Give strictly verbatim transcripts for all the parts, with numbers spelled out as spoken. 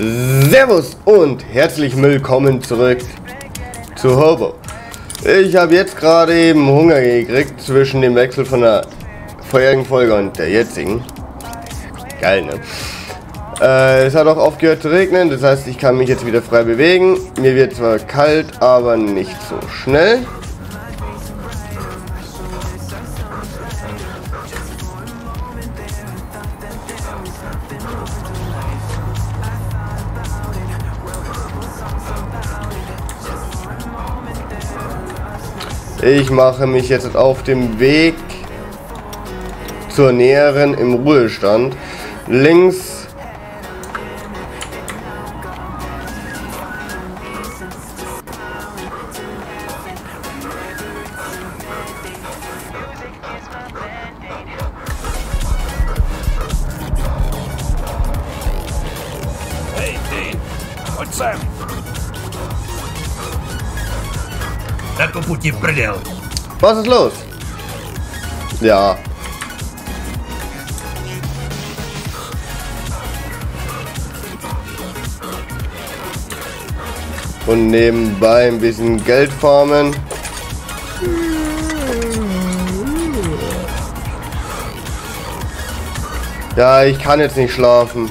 Servus und herzlich willkommen zurück zu Hobo. Ich habe jetzt gerade eben Hunger gekriegt zwischen dem Wechsel von der vorherigen Folge und der jetzigen. Geil, ne? Äh, es hat auch aufgehört zu regnen, das heißt, ich kann mich jetzt wieder frei bewegen. Mir wird zwar kalt, aber nicht so schnell. Ich mache mich jetzt auf dem Weg zur Näheren im Ruhestand. Links Hey, Dean. Und Sam. Так пути в предел. Was ist los? Ja. Und nebenbei ein bisschen Geld farmen. Ja, ich kann jetzt nicht schlafen.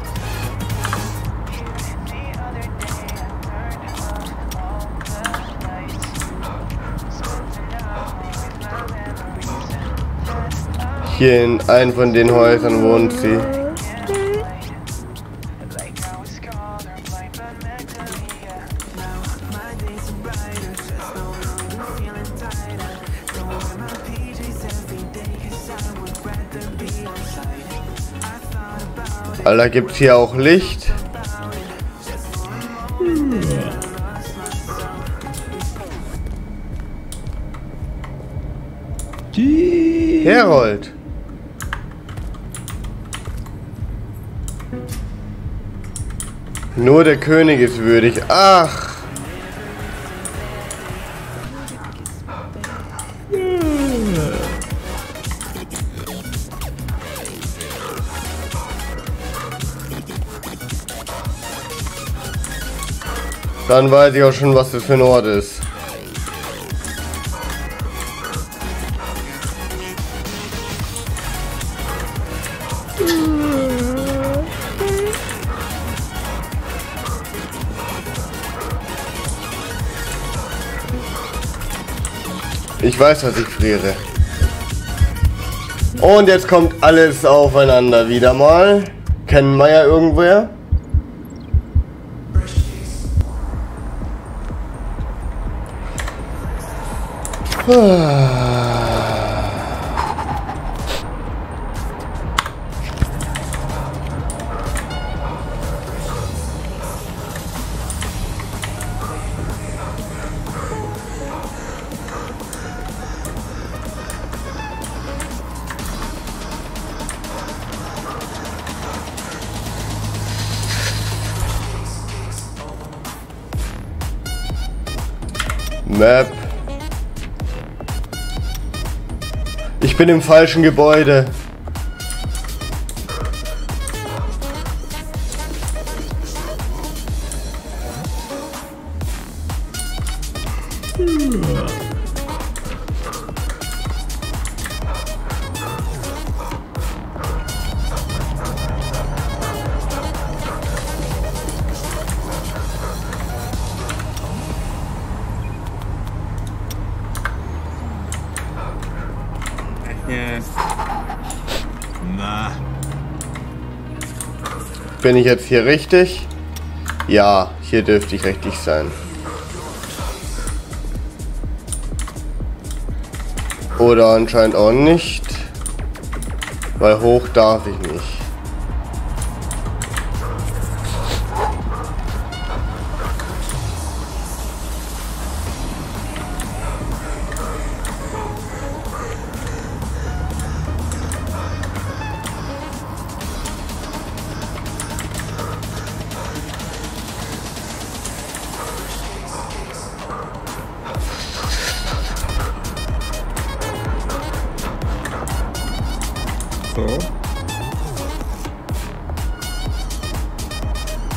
Hier in einem von den Häusern wohnt sie. Alter, gibt's hier auch Licht? Herold. Nur der König ist würdig. Ach. Dann weiß ich auch schon, was das für ein Ort ist. Ich weiß, dass ich friere. Und jetzt kommt alles aufeinander wieder mal. Kennen wir ja irgendwer? Map. Ich bin im falschen Gebäude. Na. Bin ich jetzt hier richtig? Ja, hier dürfte ich richtig sein. Oder anscheinend auch nicht. Weil hoch darf ich nicht. So.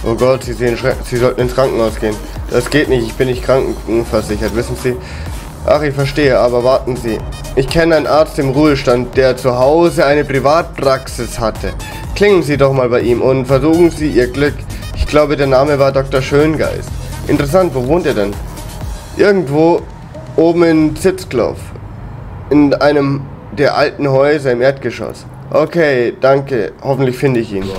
Oh Gott, Sie, sehen, Sie sollten ins Krankenhaus gehen. Das geht nicht, ich bin nicht krankenversichert, wissen Sie? Ach, ich verstehe, aber warten Sie. Ich kenne einen Arzt im Ruhestand, der zu Hause eine Privatpraxis hatte. Klingen Sie doch mal bei ihm und versuchen Sie Ihr Glück. Ich glaube, der Name war Doktor Schöngeist. Interessant, wo wohnt er denn? Irgendwo oben in Zitzkloff. In einem der alten Häuser im Erdgeschoss. Okay, danke. Hoffentlich finde ich ihn.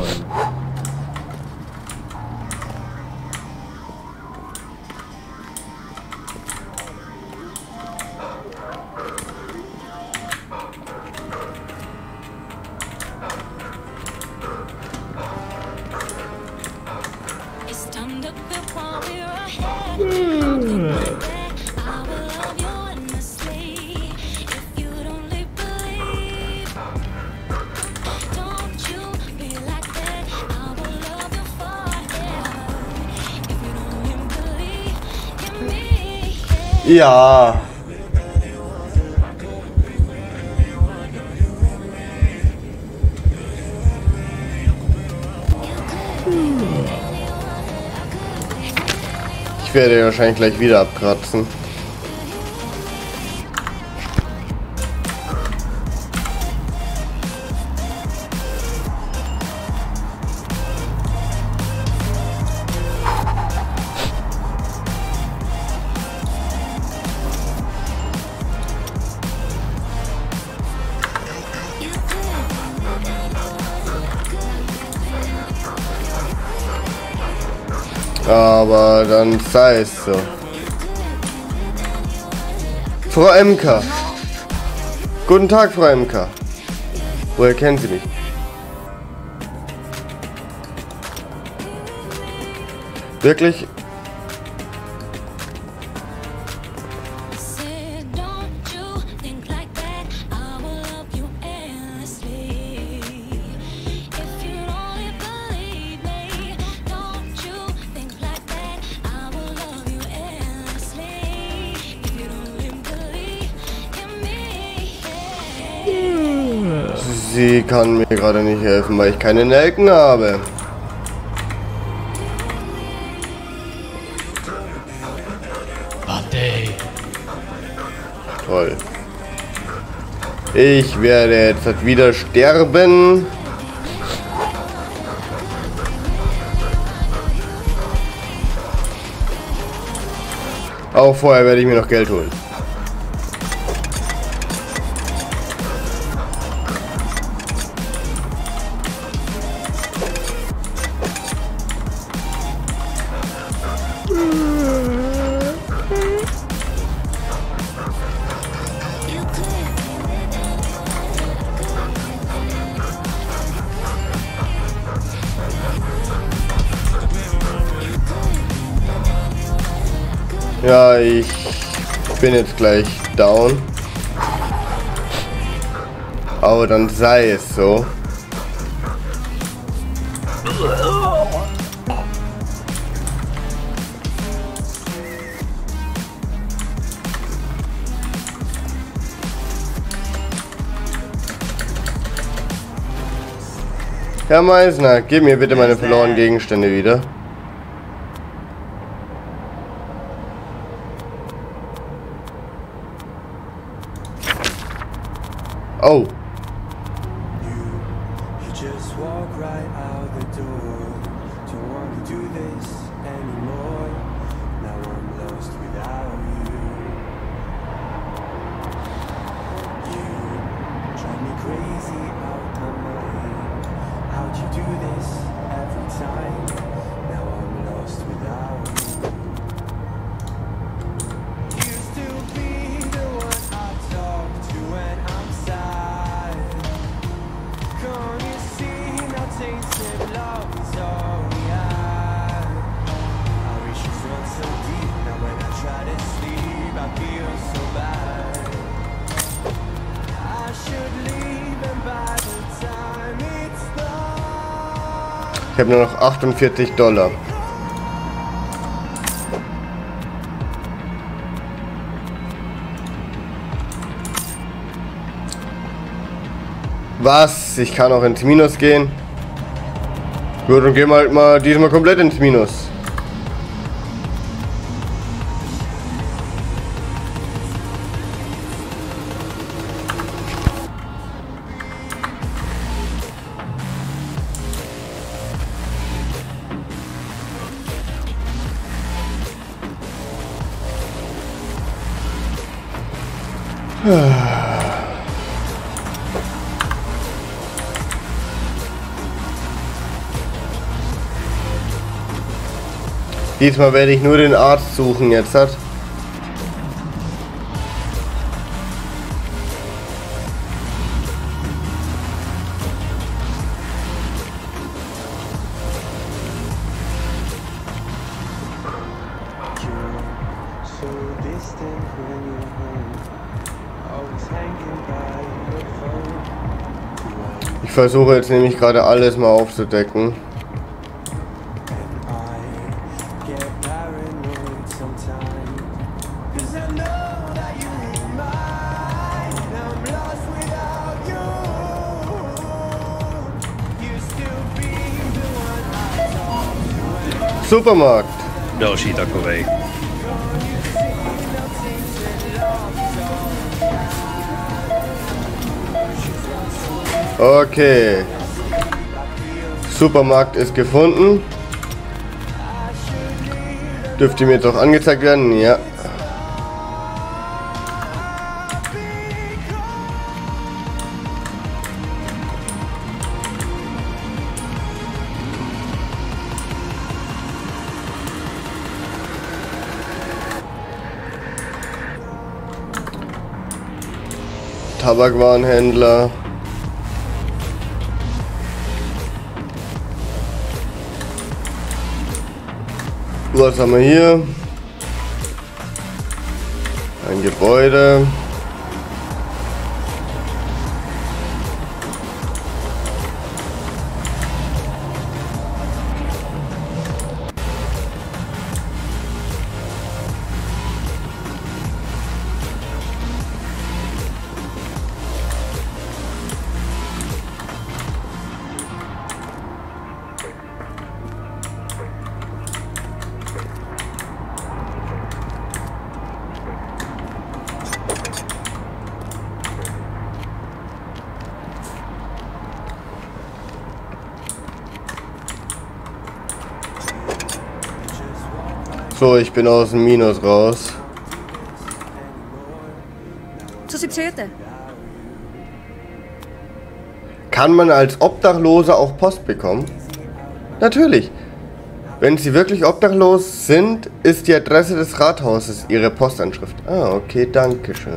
Ja. Ich werde wahrscheinlich gleich wieder abkratzen. Aber dann sei es so. Frau Emker. Guten Tag, Frau Emker. Woher kennen Sie mich? Wirklich? Sie kann mir gerade nicht helfen, weil ich keine Nelken habe. Warte. Toll. Ich werde jetzt wieder sterben. Auch vorher werde ich mir noch Geld holen. Ja, ich bin jetzt gleich down. Aber dann sei es so. Herr Meisner, gib mir bitte meine verlorenen Gegenstände wieder. Oh. Ich habe nur noch achtundvierzig Dollar. Was? Ich kann auch ins Minus gehen. Gut, dann gehen wir halt mal diesmal komplett ins Minus. Diesmal werde ich nur den Arzt suchen jetzt hat. Ich versuche jetzt nämlich gerade alles mal aufzudecken. Supermarkt. Další takovej. Okay. Supermarkt ist gefunden. Dürfte mir jetzt auch angezeigt werden? Ja. Tabakwarenhändler. Was haben wir hier? Ein Gebäude. So, ich bin aus dem Minus raus. Co si přejete? Kann man als Obdachloser auch Post bekommen? Natürlich. Wenn Sie wirklich obdachlos sind, ist die Adresse des Rathauses Ihre Postanschrift. Ah, okay, danke schön.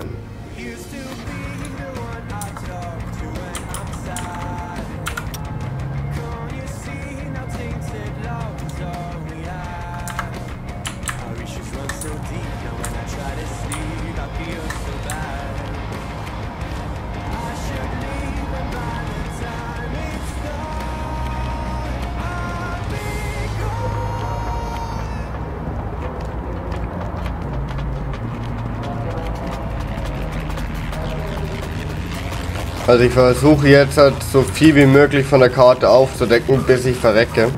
Also ich versuche jetzt halt so viel wie möglich von der Karte aufzudecken, bis ich verrecke.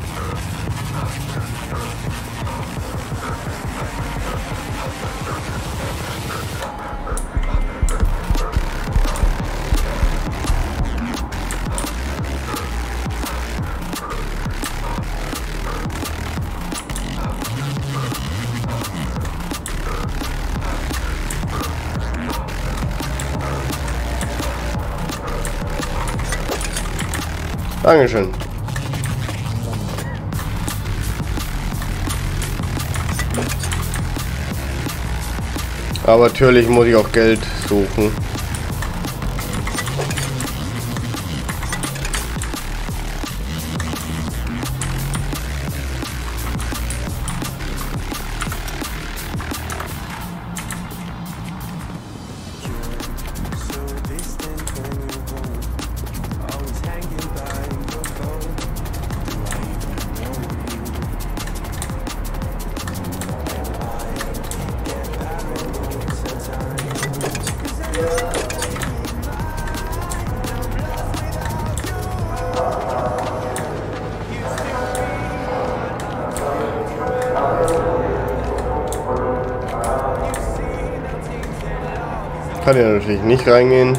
Dankeschön. Aber natürlich muss ich auch Geld suchen. Kann ja natürlich nicht reingehen.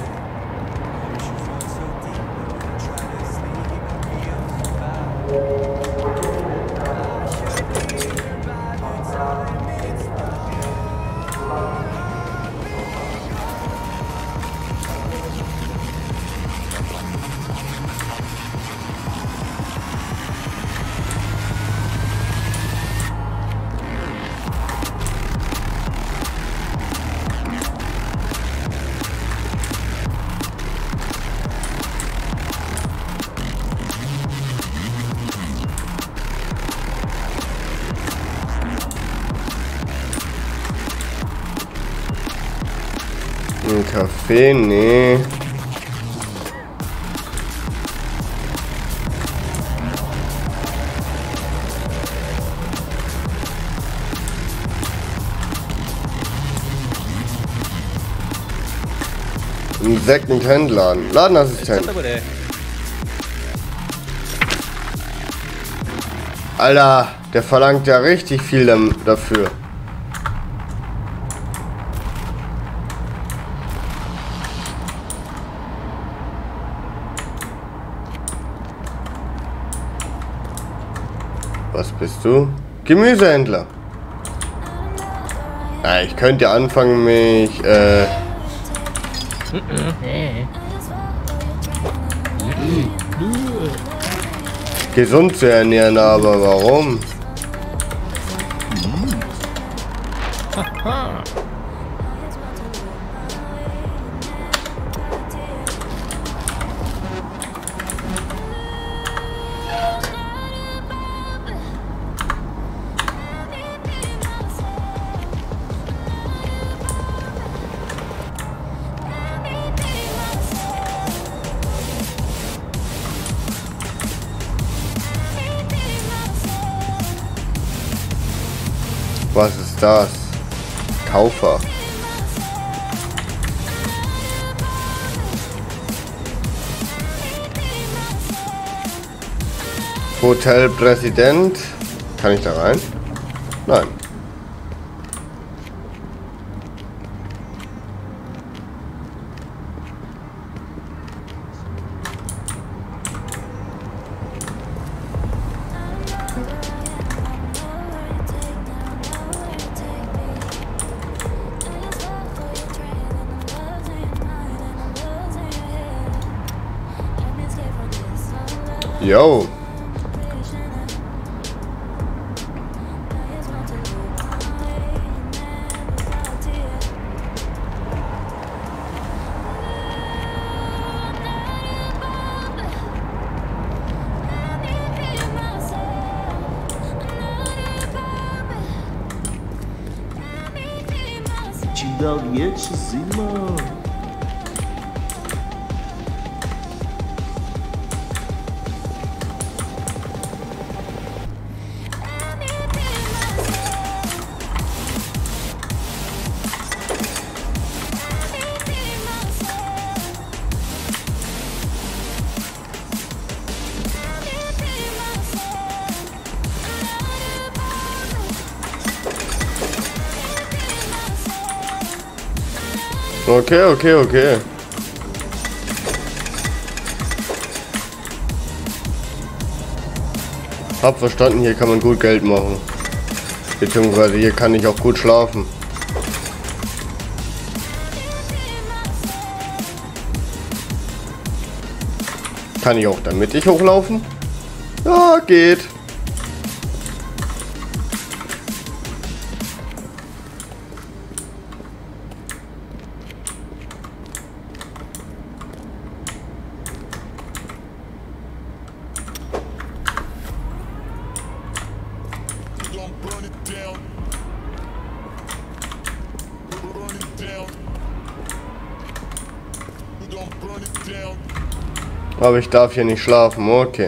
Ein Kaffee? Nee. Ein Second-Hand-Laden. Ladenassistent. Alter, der verlangt ja richtig viel dafür. Was bist du? Gemüsehändler. Ja, ich könnte anfangen, mich äh, gesund zu ernähren, aber warum? Was ist das? Kaufer. Hotelpräsident. Kann ich da rein? Nein. Yo. Te dá o irmão. Okay, okay, okay. Hab verstanden, hier kann man gut Geld machen. Beziehungsweise hier kann ich auch gut schlafen. Kann ich auch damit ich hochlaufen? Ja, geht. Aber ich darf hier nicht schlafen, okay.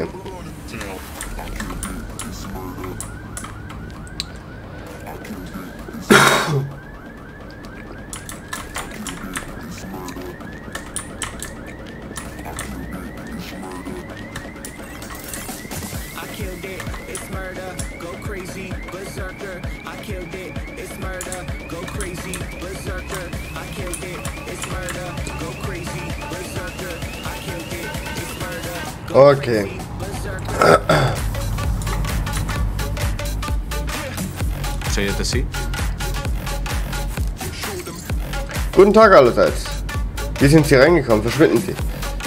It's Okay. Scegliete sì. Guten Tag allerseits. Wie sind Sie reingekommen? Verschwinden Sie.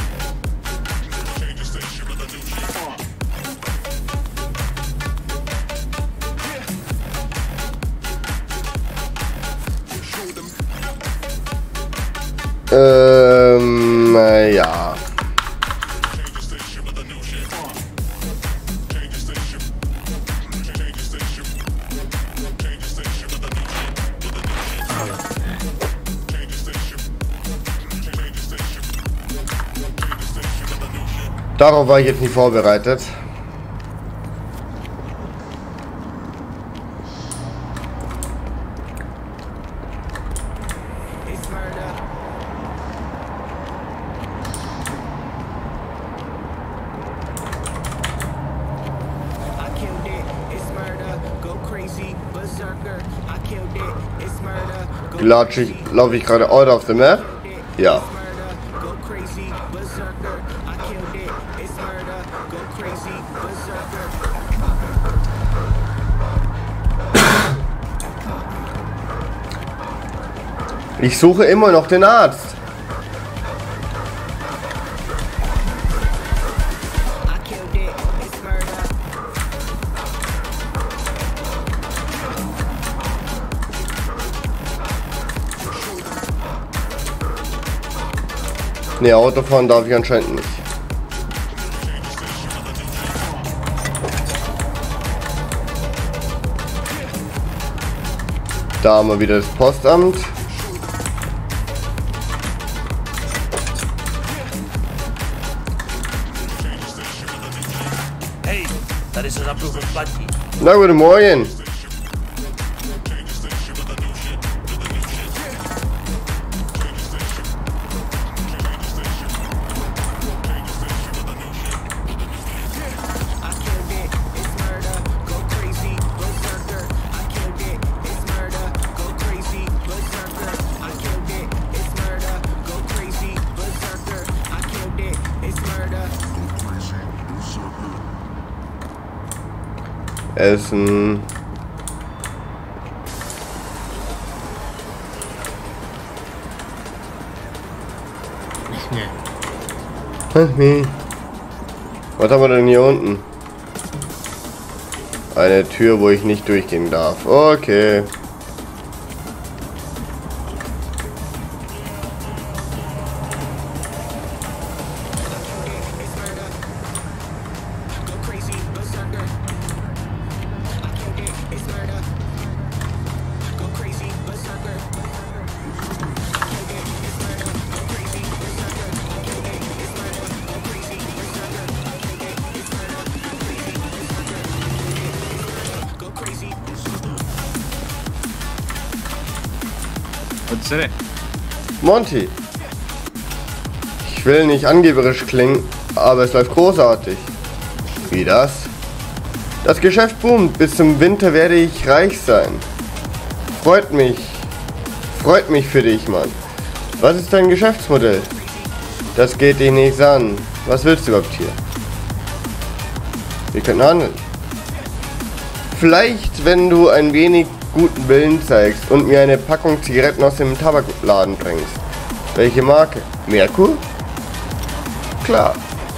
Ähm, äh, ja. Darauf war ich jetzt nicht vorbereitet. Latsche ich, laufe ich gerade out of the map? Ja. Ich suche immer noch den Arzt. Ne, Autofahren darf ich anscheinend nicht. Da haben wir wieder das Postamt. Hey, dat is een approved buddy. Na, guten Morgen. Essen. Nee. Was haben wir denn hier unten? Eine Tür, wo ich nicht durchgehen darf. Okay. Monty. Ich will nicht angeberisch klingen, aber es läuft großartig. Wie das? Das Geschäft boomt. Bis zum Winter werde ich reich sein. Freut mich. Freut mich für dich, Mann. Was ist dein Geschäftsmodell? Das geht dich nichts an. Was willst du überhaupt hier? Wir können handeln. Vielleicht, wenn du ein wenig guten Willen zeigst und mir eine Packung Zigaretten aus dem Tabakladen bringst. Welche Marke? Merkur? Klar.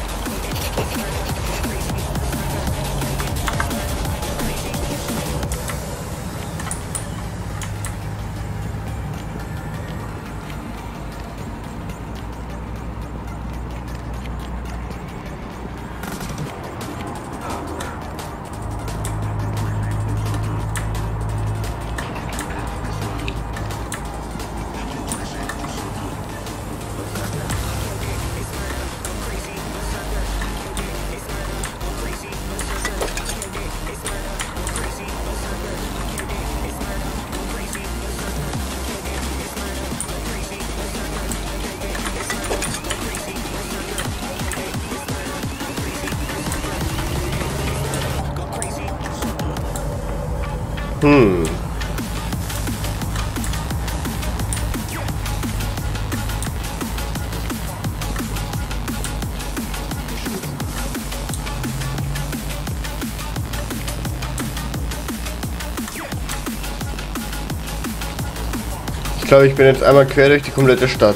Hm. Ich glaube, ich bin jetzt einmal quer durch die komplette Stadt.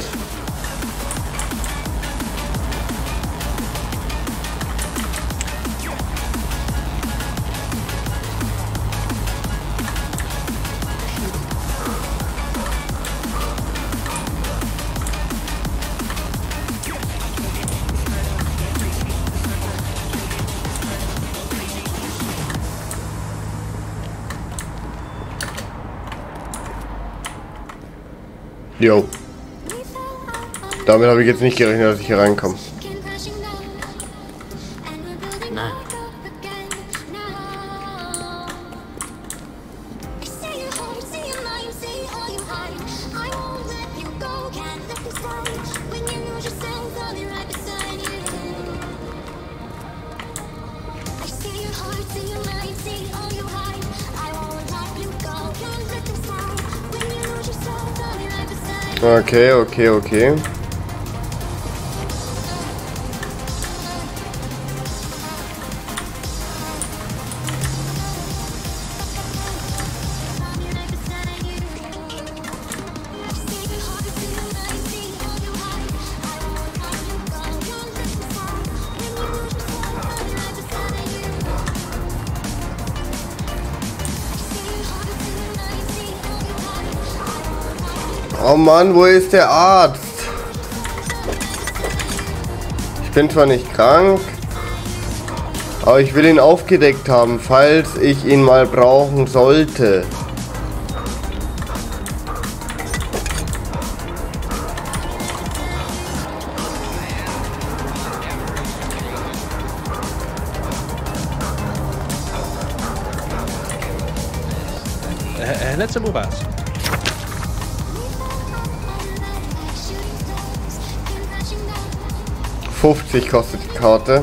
Jo. Damit habe ich jetzt nicht gerechnet, dass ich hier reinkomme. Nein. Okay, okay, okay. Oh Mann, wo ist der Arzt? Ich bin zwar nicht krank, aber ich will ihn aufgedeckt haben, falls ich ihn mal brauchen sollte. Let's move us. fünfzig kostet die Karte.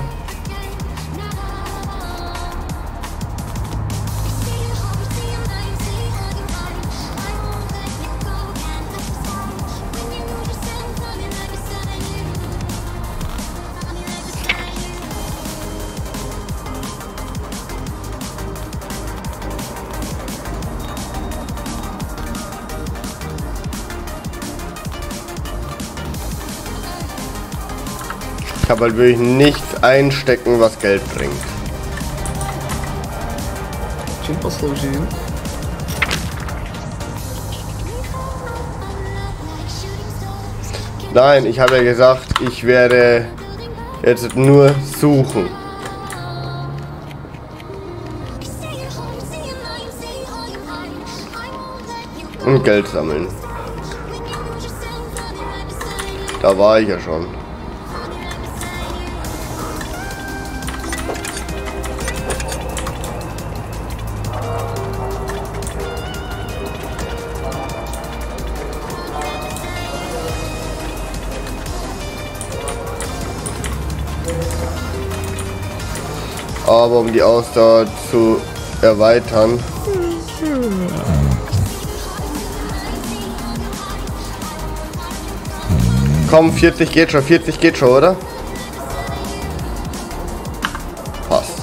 Ich habe halt wirklich nichts einstecken, was Geld bringt. Чем послужил? Nein, ich habe ja gesagt, ich werde jetzt nur suchen. Und Geld sammeln. Da war ich ja schon. Aber um die Ausdauer zu erweitern, komm, vierzig geht schon, vierzig geht schon, oder? Passt.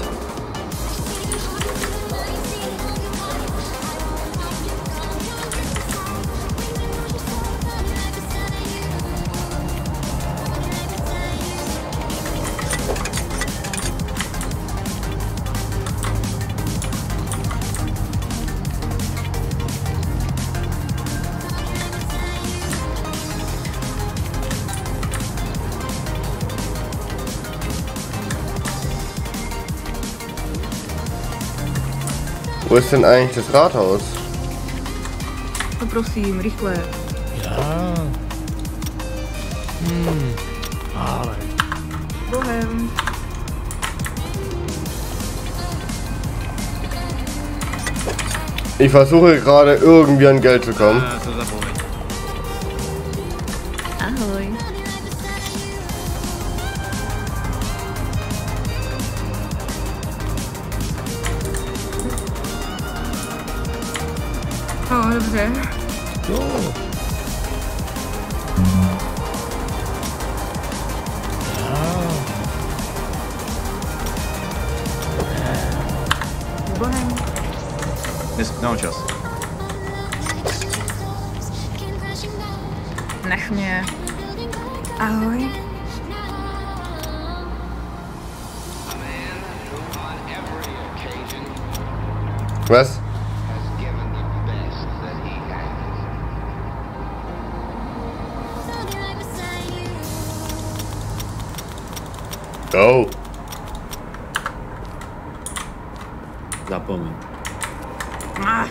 Wo ist denn eigentlich das Rathaus? No prosím, rychle. Ja. Hm. Ale. Bohem. Ich versuche gerade irgendwie an Geld zu kommen. Ah, to zapomeň. Ahoj. O, dobře. Jo. Bohem. Dnes, no čas. Nech mě. Ahoj. Was? Go. Zapomeň. Ah.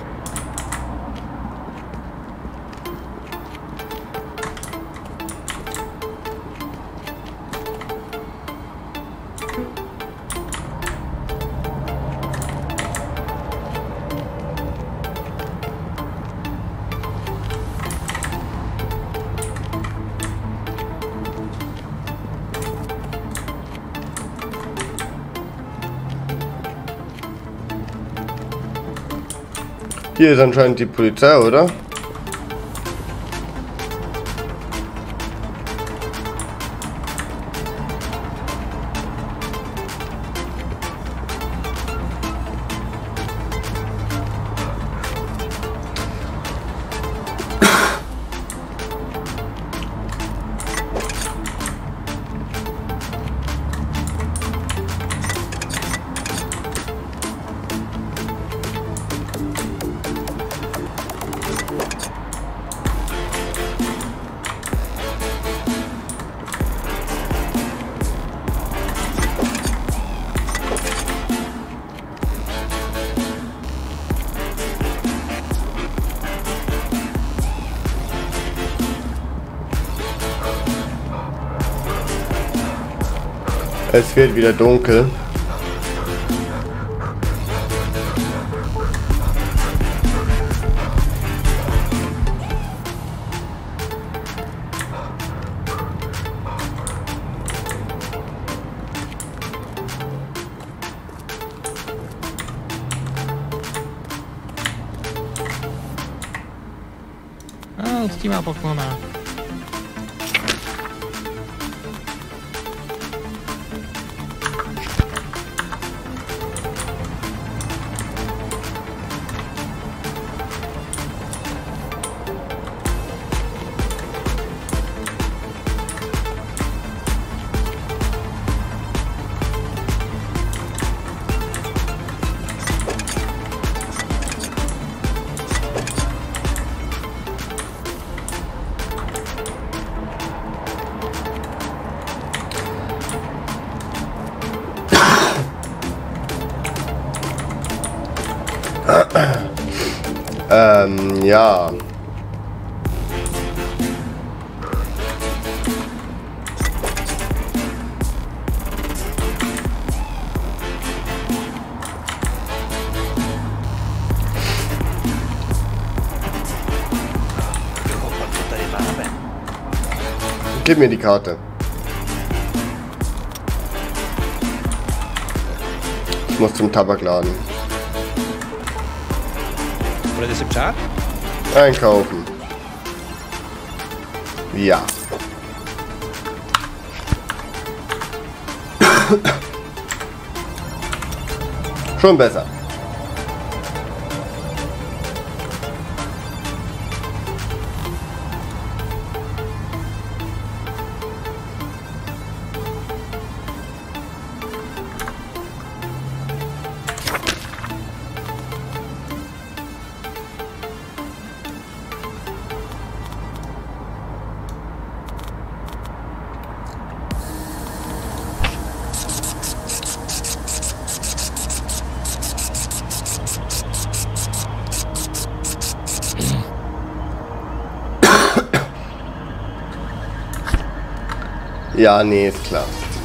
Hier ist anscheinend die Polizei, oder? Es wird wieder dunkel. Ah, s tím má poklona. Ähm, ja. Gib mir die Karte. Ich muss zum Tabakladen. Budete si přát? Einkaufen. Ja. Schon besser. Ja, nee, ist klar.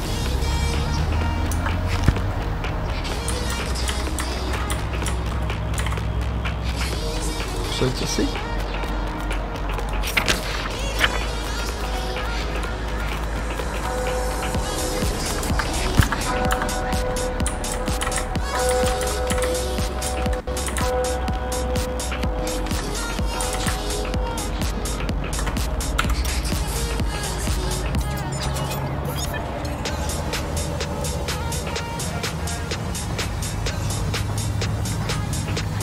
Sollte sich?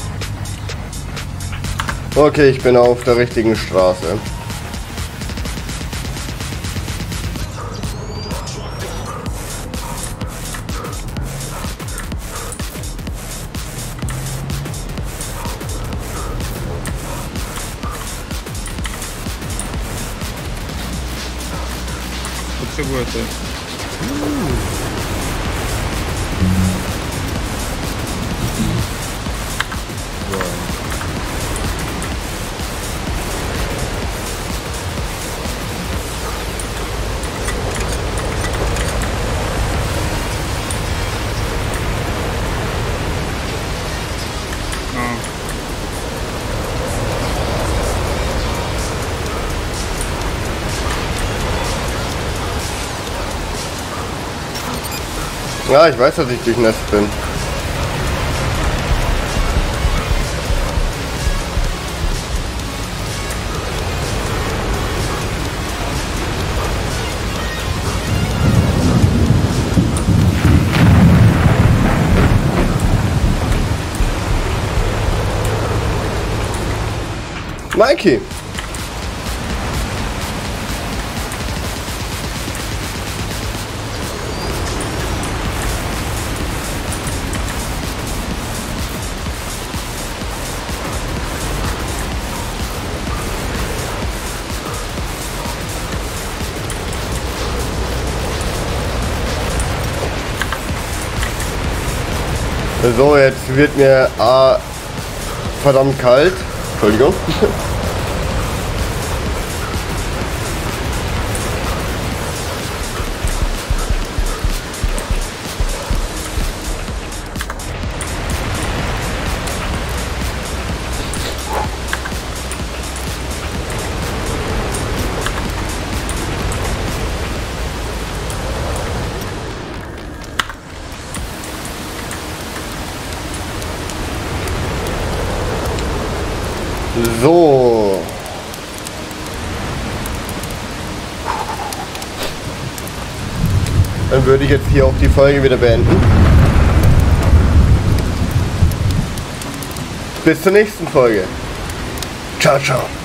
Okay, ich bin auf der richtigen Straße. so gut. Ja, ich weiß, dass ich durchnässt bin. Mikey! So, jetzt wird mir ah, verdammt kalt. Entschuldigung. So. Dann würde ich jetzt hier auch die Folge wieder beenden. Bis zur nächsten Folge. Ciao, ciao.